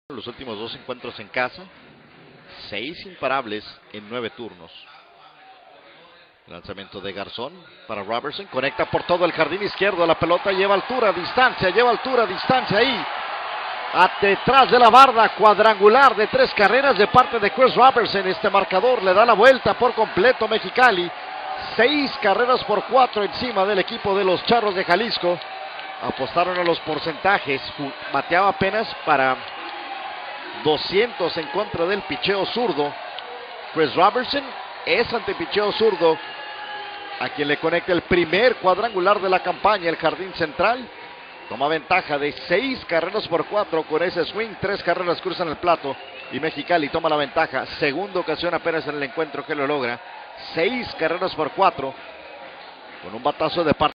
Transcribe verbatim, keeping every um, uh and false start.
Los últimos dos encuentros en casa, seis imparables en nueve turnos. Lanzamiento de Garzón para Robertson, conecta por todo el jardín izquierdo, la pelota lleva altura, distancia, lleva altura, distancia ahí. A detrás de la barda, cuadrangular de tres carreras de parte de Chris Robertson. Este marcador le da la vuelta por completo Mexicali. Seis carreras por cuatro encima del equipo de los Charros de Jalisco. Apostaron a los porcentajes, bateaba apenas para doscientos en contra del picheo zurdo. Chris Robertson es ante picheo zurdo a quien le conecta el primer cuadrangular de la campaña, el jardín central. Toma ventaja de seis carreras por cuatro con ese swing. Tres carreras cruzan el plato y Mexicali toma la ventaja. Segunda ocasión apenas en el encuentro que lo logra. Seis carreras por cuatro con un batazo de parte